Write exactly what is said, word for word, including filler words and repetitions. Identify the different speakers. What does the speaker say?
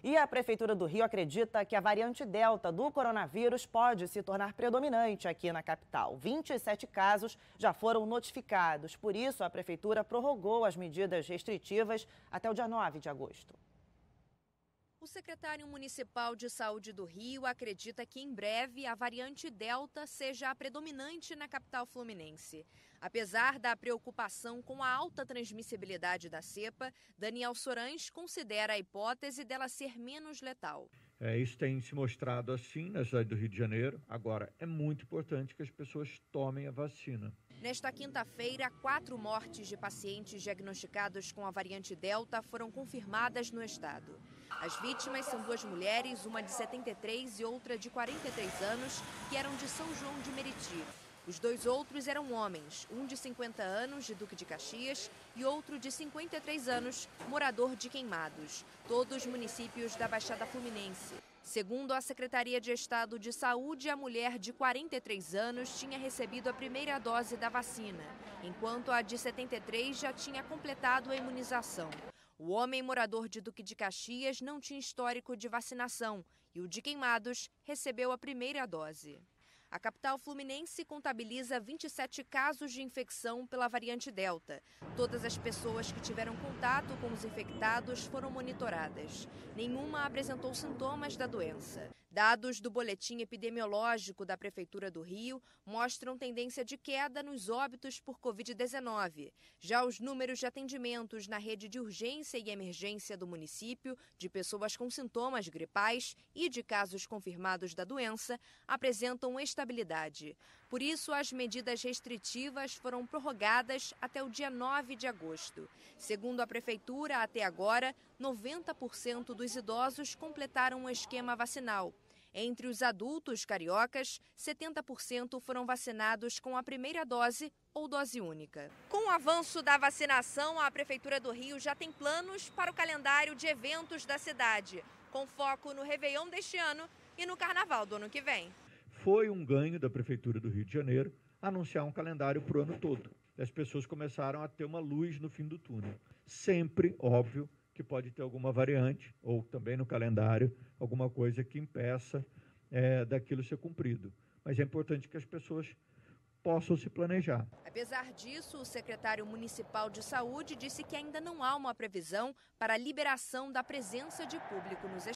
Speaker 1: E a Prefeitura do Rio acredita que a variante Delta do coronavírus pode se tornar predominante aqui na capital. vinte e sete casos já foram notificados. Por isso, a Prefeitura prorrogou as medidas restritivas até o dia nove de agosto.
Speaker 2: O secretário municipal de saúde do Rio acredita que em breve a variante Delta seja a predominante na capital fluminense. Apesar da preocupação com a alta transmissibilidade da cepa, Daniel Sorães considera a hipótese dela ser menos letal.
Speaker 3: É, isso tem se mostrado assim na cidade do Rio de Janeiro. Agora, é muito importante que as pessoas tomem a vacina.
Speaker 2: Nesta quinta-feira, quatro mortes de pacientes diagnosticados com a variante Delta foram confirmadas no estado. As vítimas são duas mulheres, uma de setenta e três e outra de quarenta e três anos, que eram de São João de Meriti. Os dois outros eram homens, um de cinquenta anos, de Duque de Caxias, e outro de cinquenta e três anos, morador de Queimados, todos municípios da Baixada Fluminense. Segundo a Secretaria de Estado de Saúde, a mulher de quarenta e três anos tinha recebido a primeira dose da vacina, enquanto a de setenta e três já tinha completado a imunização. O homem morador de Duque de Caxias não tinha histórico de vacinação e o de Queimados recebeu a primeira dose. A capital fluminense contabiliza vinte e sete casos de infecção pela variante Delta. Todas as pessoas que tiveram contato com os infectados foram monitoradas. Nenhuma apresentou sintomas da doença. Dados do boletim epidemiológico da Prefeitura do Rio mostram tendência de queda nos óbitos por covid dezenove. Já os números de atendimentos na rede de urgência e emergência do município, de pessoas com sintomas gripais e de casos confirmados da doença, apresentam estabilidade. Por isso, as medidas restritivas foram prorrogadas até o dia nove de agosto. Segundo a Prefeitura, até agora, noventa por cento dos idosos completaram o esquema vacinal. Entre os adultos cariocas, setenta por cento foram vacinados com a primeira dose ou dose única. Com o avanço da vacinação, a Prefeitura do Rio já tem planos para o calendário de eventos da cidade, com foco no Réveillon deste ano e no Carnaval do ano que vem.
Speaker 3: Foi um ganho da Prefeitura do Rio de Janeiro anunciar um calendário para o ano todo. As pessoas começaram a ter uma luz no fim do túnel. Sempre, óbvio, que pode ter alguma variante, ou também no calendário, alguma coisa que impeça é, daquilo ser cumprido. Mas é importante que as pessoas possam se planejar.
Speaker 2: Apesar disso, o secretário municipal de saúde disse que ainda não há uma previsão para a liberação da presença de público nos estádios.